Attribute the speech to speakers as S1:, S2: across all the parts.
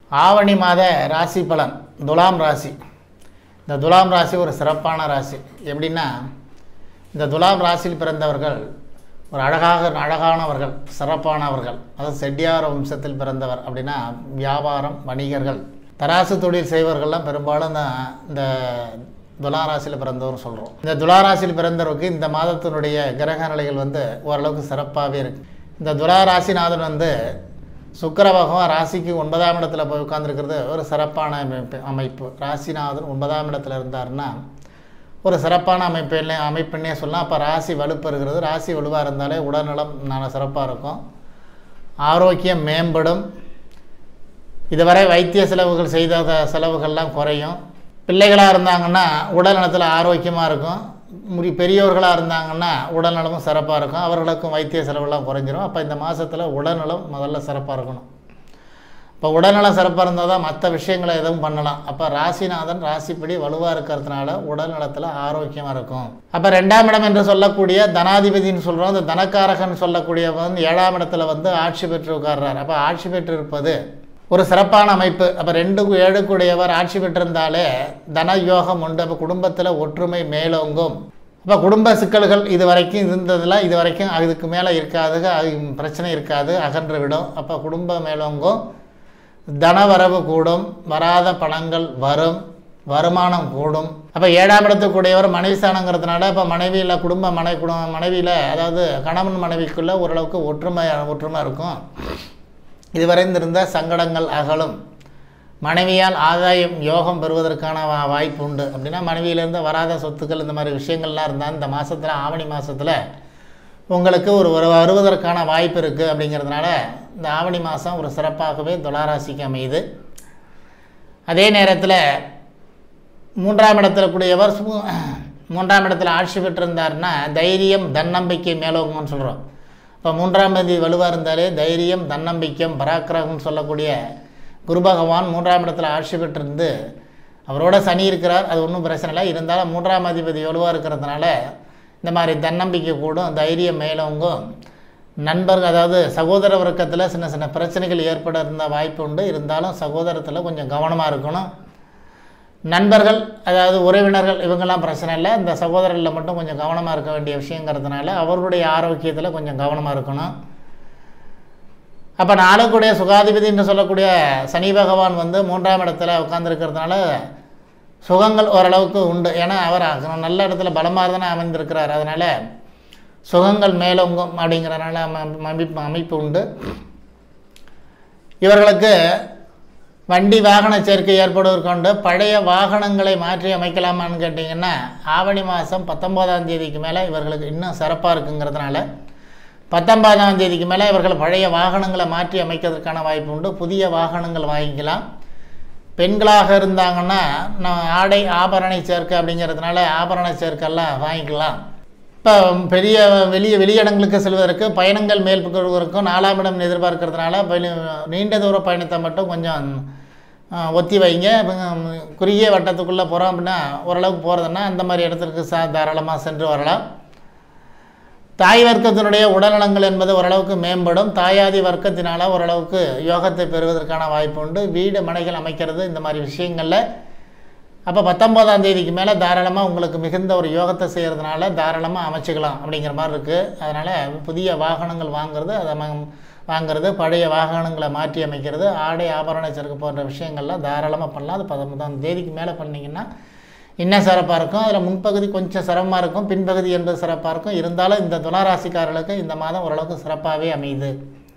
S1: ஆவணி மாத ராசி பலன் துலாம் ராசி. இந்த துலாம் ராசி ஒரு சிறப்பான ராசி. எப்படின்னா, இந்த துலாம் ராசியில் பிறந்தவர்கள் ஒரு அழகானவர்கள், சிறப்பானவர்கள். அதாவது செட்டியார் வம்சத்தில் பிறந்தவர் அப்படின்னா வியாபாரம், வணிகர்கள், தராசு தொழில் செய்வர்கள்லாம் பெரும்பாலும் இந்த துளாராசியில் பிறந்தவர் சொல்கிறோம். இந்த துளாராசியில் பிறந்தவருக்கு இந்த மாதத்தினுடைய கிரக நிலைகள் ஓரளவுக்கு சிறப்பாகவே இருக்குது. இந்த துளாராசிநாதன் சுக்கிர பகவான் ராசிக்கு 9ஆம் இடத்துல போய் உட்கார்ந்துருக்கிறது ஒரு சிறப்பான அமைப்பு. ராசிநாதன் 9ஆம் இடத்துல இருந்தாருன்னா ஒரு சிறப்பான அமைப்புன்னே சொல்லலாம். அப்போ ராசி வலுப்பெறுகிறது. ராசி வலுவாக இருந்தாலே உடல்நலம் நல்ல சிறப்பாக இருக்கும், ஆரோக்கியம் மேம்படும், இதுவரை வைத்திய செலவுகள் செய்த செலவுகள்லாம் குறையும். பிள்ளைகளாக இருந்தாங்கன்னா உடல் நலத்தில் ஆரோக்கியமாக இருக்கும். பெரியோர்களாக இருந்தாங்கன்னா உடல் நலமும் சிறப்பாக இருக்கும், அவர்களுக்கும் வைத்திய செலவுலாம் குறைஞ்சிரும். அப்போ இந்த மாதத்தில் உடல்நலம் முதல்ல சிறப்பாக இருக்கணும். இப்போ உடல்நலம் சிறப்பாக இருந்தால் தான் மற்ற விஷயங்களை எதுவும் பண்ணலாம். அப்போ ராசிநாதன் ராசிப்படி வலுவாக இருக்கிறதுனால உடல் நலத்தில் ஆரோக்கியமாக இருக்கும். அப்போ 2ஆம் இடம் என்று சொல்லக்கூடிய தனாதிபதினு சொல்கிறோம். அந்த தனக்காரகன் சொல்லக்கூடிய 7ஆம் இடத்துல ஆட்சி பெற்று உட்கார்றார். அப்போ ஆட்சி பெற்று இருப்பது ஒரு சிறப்பான அமைப்பு. அப்போ 2க்கு 7க்குடையவர் ஆட்சி பெற்றிருந்தாலே தன யோகம் உண்டு. அப்போ குடும்பத்தில் ஒற்றுமை மேலோங்கும். அப்போ குடும்ப சிக்கல்கள் இது வரைக்கும் இருந்ததில் இது வரைக்கும் அதுக்கு மேலே இருக்காது, பிரச்சனை இருக்காது, அகன்று விடும். அப்போ குடும்பம் மேலோங்கும், தனவரவு கூடும், வராத பணங்கள் வரும், வருமானம் கூடும். அப்போ 7ஆம் இடத்துக்குடையவர் மனைவி ஸ்தானங்கிறதுனால இப்போ மனைவியில் மனைவியில் அதாவது கணவன் மனைவிக்குள்ளே ஓரளவுக்கு ஒற்றுமை இருக்கும். இதுவரைந்திருந்த சங்கடங்கள் அகலும். மனைவியால் ஆதாயம் யோகம் பெறுவதற்கான வாய்ப்பு உண்டு. அப்படின்னா மனைவியிலேருந்து வராத சொத்துக்கள் இந்த மாதிரி விஷயங்கள்லாம் இருந்தால் இந்த மாதத்தில் ஆவணி மாதத்தில் உங்களுக்கு வருவதற்கான வாய்ப்பு இருக்குது. அப்படிங்கிறதுனால இந்த ஆவணி மாதம் ஒரு சிறப்பாகவே துளாராசிக்கு அமையுது. அதே நேரத்தில் 3ஆம் இடத்துல கூடியவர் 3ஆம் இடத்துல ஆட்சி பெற்றிருந்தார்னா தைரியம், தன்னம்பிக்கை மேலோங்கும்னு சொல்கிறோம். இப்போ 3ஆம் தேதி வலுவாக இருந்தாலே தைரியம், தன்னம்பிக்கம், பராக்கிரகம் சொல்லக்கூடிய குரு பகவான் 3ஆம் இடத்துல ஆட்சி பெற்றிருந்து அவரோட சனி இருக்கிறார். அது ஒன்றும் பிரச்சனை இல்லை. இருந்தாலும் 3ஆம் அதிபதி வலுவாக இருக்கிறதுனால இந்த மாதிரி தன்னம்பிக்கை கூடும், தைரியம் மேலோங்கும். நண்பர்கள் அதாவது சகோதர வர்க்கத்தில் சின்ன சின்ன பிரச்சனைகள் ஏற்பட இருந்த வாய்ப்பு உண்டு. இருந்தாலும் சகோதரத்தில் கொஞ்சம் கவனமாக இருக்கணும். நண்பர்கள் அதாவது உறவினர்கள் இவங்கெல்லாம் பிரச்சனை இல்லை. இந்த சகோதரர்களில் மட்டும் கொஞ்சம் கவனமாக இருக்க வேண்டிய விஷயங்கிறதுனால அவர்களுடைய ஆரோக்கியத்தில் கொஞ்சம் கவனமாக இருக்கணும். அப்போ 4க்குடைய சுகாதிபதி என்று சொல்லக்கூடிய சனி பகவான் 3ஆம் இடத்துல உட்கார்ந்துருக்கிறதுனால சுகங்கள் ஓரளவுக்கு உண்டு. ஏன்னா அவர் நல்ல இடத்துல பலமாக தானே அமைந்திருக்கிறார். அதனால் சுகங்கள் மேலோங்கும் அப்படிங்கிறதுனால அமைப்பு உண்டு. இவர்களுக்கு வண்டி வாகன சேர்க்கை ஏற்படுவதற்கொண்டு பழைய வாகனங்களை மாற்றி அமைக்கலாமான்னு கேட்டிங்கன்னா ஆவணி மாதம் 19ஆம் தேதிக்கு மேலே இவர்களுக்கு இன்னும் சிறப்பாக இருக்குங்கிறதுனால 19ஆம் தேதிக்கு மேலே இவர்கள் பழைய வாகனங்களை மாற்றி அமைக்கிறதுக்கான வாய்ப்பு உண்டு. புதிய வாகனங்கள் வாங்கிக்கலாம். பெண்களாக இருந்தாங்கன்னா ஆடை ஆபரணை சேர்க்கை அப்படிங்கிறதுனால ஆபரண சேர்க்கைலாம் வாங்கிக்கலாம். இப்போ பெரிய வெளியிடங்களுக்கு செல்வதற்கு பயணங்கள் மேற்கொள்வதற்கும் 4ஆம் இடம் எதிர்பார்க்கறதுனால நீண்ட தூர பயணத்தை மட்டும் கொஞ்சம் ஒத்தி வைங்க. குறுகிய வட்டத்துக்குள்ளே போகிறோம் அப்படின்னா ஓரளவுக்கு போகிறதுன்னா அந்த மாதிரி இடத்துக்கு தாராளமாக சென்று வரலாம். தாய் வர்க்கத்தினுடைய உடல்நலங்கள் என்பது ஓரளவுக்கு மேம்படும். தாயாதி வர்க்கத்தினால் ஓரளவுக்கு யோகத்தை பெறுவதற்கான வாய்ப்பு உண்டு. வீடு மனைகள் அமைக்கிறது இந்த மாதிரி விஷயங்களில் அப்போ 19ஆம் தேதிக்கு மேலே தாராளமாக உங்களுக்கு மிகுந்த ஒரு யோகத்தை செய்கிறதுனால தாராளமாக அமைச்சிக்கலாம் அப்படிங்கிற மாதிரி இருக்குது. அதனால் புதிய வாகனங்கள் வாங்கிறது, பழைய வாகனங்களை மாற்றி அமைக்கிறது, ஆடை ஆபரண சேர்க்கை போன்ற விஷயங்கள்லாம் தாராளமாக பண்ணலாம். அது 19ஆம் தேதிக்கு மேலே பண்ணிங்கன்னா இன்னும் சிறப்பாக இருக்கும். அதில் முன்பகுதி கொஞ்சம் சிரமமாக இருக்கும், பின்பகுதி என்பது சிறப்பாக இருக்கும். இருந்தாலும் இந்த துளாராசிக்காரர்களுக்கு இந்த மாதம் ஓரளவுக்கு சிறப்பாகவே அமையுது.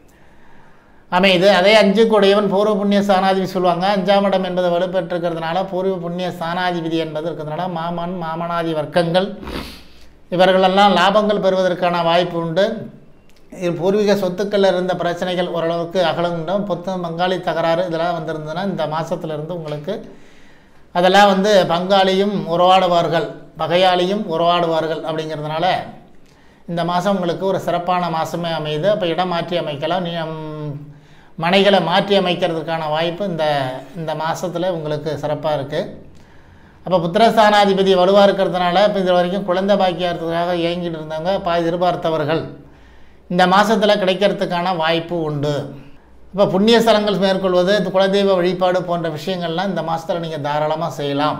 S1: அதே 5க்குடையவன் பூர்வ புண்ணிய ஸ்தானாதிபதி சொல்லுவாங்க. 5ஆம் இடம் என்பது வலுப்பெற்றிருக்கிறதுனால பூர்வ புண்ணிய ஸ்தானாதிபதி என்பது இருக்கிறதுனால மாமனாதி வர்க்கங்கள் இவர்களெல்லாம் லாபங்கள் பெறுவதற்கான வாய்ப்பு உண்டு. பூர்வீக சொத்துக்களில் இருந்த பிரச்சனைகள் ஓரளவுக்கு அகலங்குண்டும், பொத்து பங்காளி தகராறு இதெல்லாம் வந்திருந்ததுன்னா இந்த மாதத்துலேருந்து உங்களுக்கு அதெல்லாம் பங்காளியும் உறவாடுவார்கள், பகையாளியும் உறவாடுவார்கள். அப்படிங்கிறதுனால இந்த மாதம் உங்களுக்கு ஒரு சிறப்பான மாதமே அமையுது. அப்போ இடம் மாற்றி அமைக்கலாம், மனைகளை மாற்றி அமைக்கிறதுக்கான வாய்ப்பு இந்த மாதத்தில் உங்களுக்கு சிறப்பாக இருக்குது. அப்போ புத்திரஸ்தானாதிபதி வலுவாக இருக்கிறதுனால இப்போ இது வரைக்கும் குழந்தை பாக்கியத்துக்காக இயங்கிட்டு இருந்தவங்க எதிர்பார்த்தவர்கள் இந்த மாதத்தில் கிடைக்கிறதுக்கான வாய்ப்பு உண்டு. இப்போ புண்ணிய ஸ்தலங்கள் மேற்கொள்வது, குலதெய்வ வழிபாடு போன்ற விஷயங்கள்லாம் இந்த மாதத்தில் நீங்கள் தாராளமாக செய்யலாம்.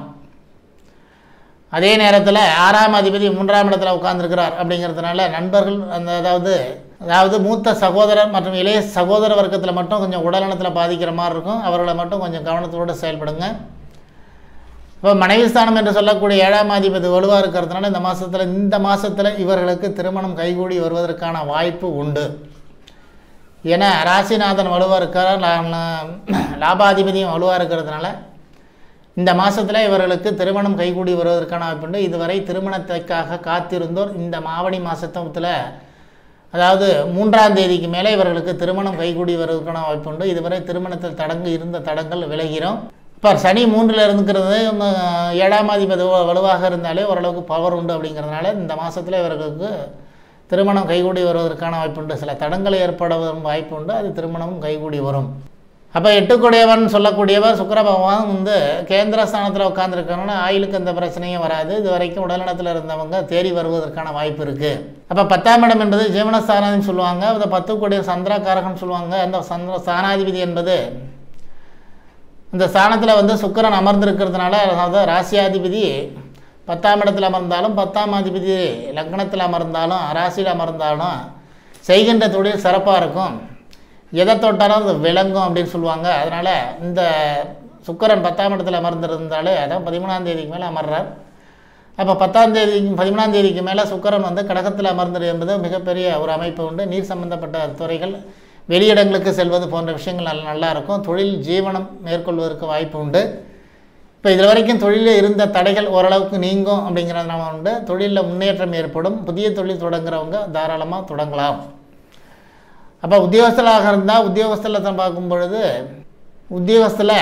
S1: அதே நேரத்தில் 6ஆம் அதிபதி 3ஆம் இடத்துல உட்கார்ந்துருக்கிறார் அப்படிங்கிறதுனால நண்பர்கள் அதாவது மூத்த சகோதரர் மற்றும் இளைய சகோதர வர்க்கத்தில் மட்டும் கொஞ்சம் உடல்நலத்தில் பாதிக்கிற மாதிரி இருக்கும். அவர்களை மட்டும் கொஞ்சம் கவனத்தோடு செயல்படுங்க. இப்போ மனைவி ஸ்தானம் என்று சொல்லக்கூடிய 7ஆம் அதிபதி வலுவாக இருக்கிறதுனால இந்த மாதத்தில் இவர்களுக்கு திருமணம் கைகூடி வருவதற்கான வாய்ப்பு உண்டு. ஏன்னா ராசிநாதன் வலுவாக இருக்கிறார், லாபாதிபதியும் வலுவாக இருக்கிறதுனால இந்த மாதத்தில் இவர்களுக்கு திருமணம் கைகூடி வருவதற்கான வாய்ப்புண்டு. இதுவரை திருமணத்திற்காக காத்திருந்தோர் இந்த ஆவணி மாதத்தில் அதாவது 3ஆம் தேதிக்கு மேலே இவர்களுக்கு திருமணம் கைகூடி வருவதற்கான வாய்ப்புண்டு. இதுவரை திருமணத்தில் இருந்த தடங்கள் விலகிறோம். இப்போ சனி 3ல் இருக்கிறது 7ஆம் அதிபதி வலுவாக இருந்தாலே ஓரளவுக்கு பவர் உண்டு. அப்படிங்கிறதுனால இந்த மாதத்தில் இவர்களுக்கு திருமணம் கைகூடி வருவதற்கான வாய்ப்புண்டு. சில தடங்கள் ஏற்படுவதற்கு வாய்ப்பு உண்டு. அது திருமணமும் கைகூடி வரும். அப்போ 8 சொல்லக்கூடியவர் சுக்கிர பகவான் கேந்திர ஸ்தானத்தில் உட்காந்துருக்கணும்னா ஆயிலுக்கு அந்த பிரச்சனையும் வராது. இது வரைக்கும் உடல்நலத்தில் இருந்தவங்க தேறி வருவதற்கான வாய்ப்பு இருக்குது. அப்போ 10ஆம் இடம் என்பது ஜீவனஸ்தானம் சொல்லுவாங்க. அந்த 10 சந்திராகாரகம் சொல்லுவாங்க. அந்த ஸ்தானாதிபதி என்பது இந்த ஸ்தானத்தில் சுக்கிரன் அமர்ந்திருக்கிறதுனால, அதாவது ராசியாதிபதி 10ஆம் இடத்தில் அமர்ந்தாலும் 10ஆம் அதிபதி லக்னத்தில் அமர்ந்தாலும் ராசியில் அமர்ந்தாலும் செய்கின்ற தொழில் சிறப்பாக இருக்கும். எதை தொட்டாலும் அது விளங்கும் அப்படின்னு சொல்லுவாங்க. அதனால் இந்த சுக்கிரன் 10ஆம் இடத்தில் அமர்ந்திருந்தாலே, அதான் 13ஆம் தேதிக்கு மேலே அமர்றார். அப்போ 13ஆம் தேதிக்கு மேலே சுக்கிரன் கடகத்தில் அமர்ந்தது என்பது மிகப்பெரிய ஒரு அமைப்பு உண்டு. நீர் சம்பந்தப்பட்ட துறைகள், வெளியிடங்களுக்கு செல்வது போன்ற விஷயங்கள் நல்லா இருக்கும். தொழில் ஜீவனம் மேற்கொள்வதற்கு வாய்ப்பு உண்டு. இப்போ இதில் வரைக்கும் தொழிலில் இருந்த தடைகள் ஓரளவுக்கு நீங்கும் அப்படிங்கிறதுனால உண்டு. தொழிலில் முன்னேற்றம் ஏற்படும். புதிய தொழில் தொடங்குறவங்க தாராளமாக தொடங்கலாம். அப்போ உத்தியோகஸ்தலாக இருந்தால் உத்தியோகஸ்தலத்தை பார்க்கும் பொழுது உத்தியோகஸ்தில்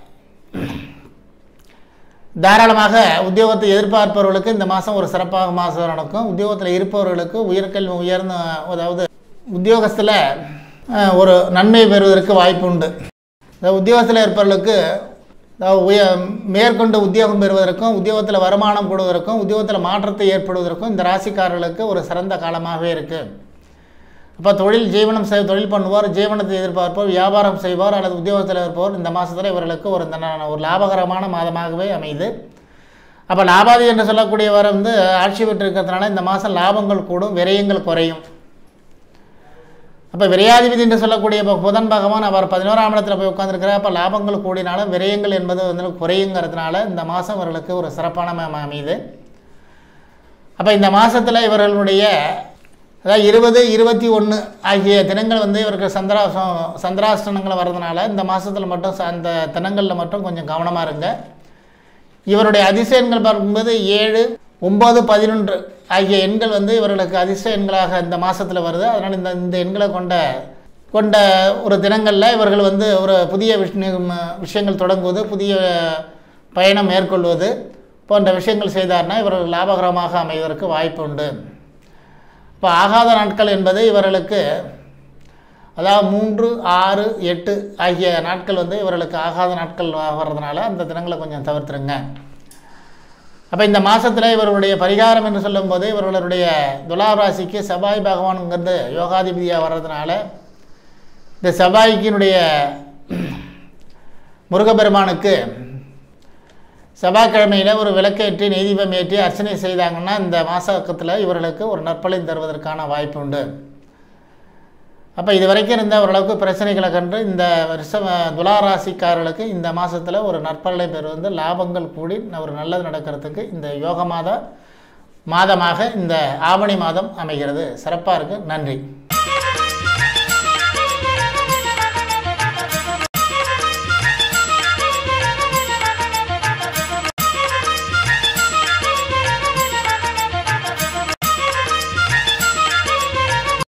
S1: தாராளமாக உத்தியோகத்தை எதிர்பார்ப்பவர்களுக்கு இந்த மாதம் ஒரு சிறப்பாக மாதம் நடக்கும். உத்தியோகத்தில் இருப்பவர்களுக்கு உயர்கல்வி அதாவது உத்தியோகத்தில் ஒரு நன்மை பெறுவதற்கு வாய்ப்பு உண்டு. உத்தியோகத்தில் இருப்பவர்களுக்கு மேற்கொண்டு உத்தியோகம் பெறுவதற்கும், உத்தியோகத்தில் வருமானம் கூடுவதற்கும், உத்தியோகத்தில் மாற்றத்தை ஏற்படுவதற்கும் இந்த ராசிக்காரர்களுக்கு ஒரு சிறந்த காலமாகவே இருக்குது. அப்போ தொழில் பண்ணுவார், ஜீவனத்தை எதிர்பார்ப்போர், வியாபாரம் செய்வார் அல்லது உத்தியோகத்தில் இருப்பவர் இந்த மாதத்தில் இவர்களுக்கு ஒரு லாபகரமான மாதமாகவே அமையுது. அப்போ லாபாதி என்று சொல்லக்கூடியவர் ஆட்சி பெற்று இருக்கிறதுனால இந்த மாதம் லாபங்கள் கூடும், விரயங்கள் குறையும். அப்போ விரையாதிபதி என்று சொல்லக்கூடிய புதன் பகவான் அவர் 11ஆம் இடத்துல போய் உட்காந்துருக்கிறார். அப்போ லாபங்கள் கூடினாலும் விரயங்கள் என்பது குறையுங்கிறதுனால இந்த மாதம் இவர்களுக்கு ஒரு சிறப்பான அமையுது. அப்போ இந்த மாதத்தில் இவர்களுடைய அதாவது 20, 21 ஆகிய தினங்கள் இவருக்கு சந்திராஷ்டனங்கள் வர்றதுனால இந்த மாதத்தில் மட்டும் அந்த தினங்களில் மட்டும் கொஞ்சம் கவனமாக இருங்க. இவருடைய அதிசயங்கள் பார்க்கும்போது 7, 9, 11 ஆகிய எண்கள் இவர்களுக்கு அதிசய எண்களாக இந்த மாதத்தில் வருது. அதனால் இந்த எண்களை கொண்ட ஒரு தினங்களில் இவர்கள் ஒரு புதிய விஷயங்கள் தொடங்குவது, புதிய பயணம் மேற்கொள்வது போன்ற விஷயங்கள் செய்தார்னா இவர்கள் லாபகரமாக அமைவதற்கு வாய்ப்பு உண்டு. இப்போ ஆகாத நாட்கள் என்பது இவர்களுக்கு அதாவது 3, 6, 8 ஆகிய நாட்கள் இவர்களுக்கு ஆகாத நாட்கள் வர்றதுனால அந்த தினங்களை கொஞ்சம் தவிர்த்துருங்க. அப்போ இந்த மாதத்தில் இவர்களுடைய பரிகாரம் என்று சொல்லும்போது இவர்களுடைய துலாம் ராசிக்கு செவ்வாய் பகவானுங்கிறது யோகாதிபதியாக வர்றதுனால இந்த செவ்வாய்க்கினுடைய முருகப்பெருமானுக்கு செவ்வாய்க்கிழமையில் ஒரு விளக்கேற்றி நெய்தீபம் ஏற்றி அர்ச்சனை செய்தாங்கன்னா இந்த மாதத்தில் இவர்களுக்கு ஒரு நற்பலன் தருவதற்கான வாய்ப்பு உண்டு. அப்போ இது வரைக்கும் இருந்த ஓரளவுக்கு பிரச்சனைகளை கண்டு இந்த துலா ராசிக்காரர்களுக்கு இந்த மாதத்தில் ஒரு நற்பலனை பெறுவது, லாபங்கள் கூடி ஒரு நல்லது நடக்கிறதுக்கு இந்த யோக மாதமாக இந்த ஆவணி மாதம் அமைகிறது. சிறப்பாக இருக்குது. நன்றி.